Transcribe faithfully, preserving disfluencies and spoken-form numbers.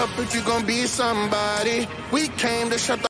up if you gon' be somebody. We came to shut the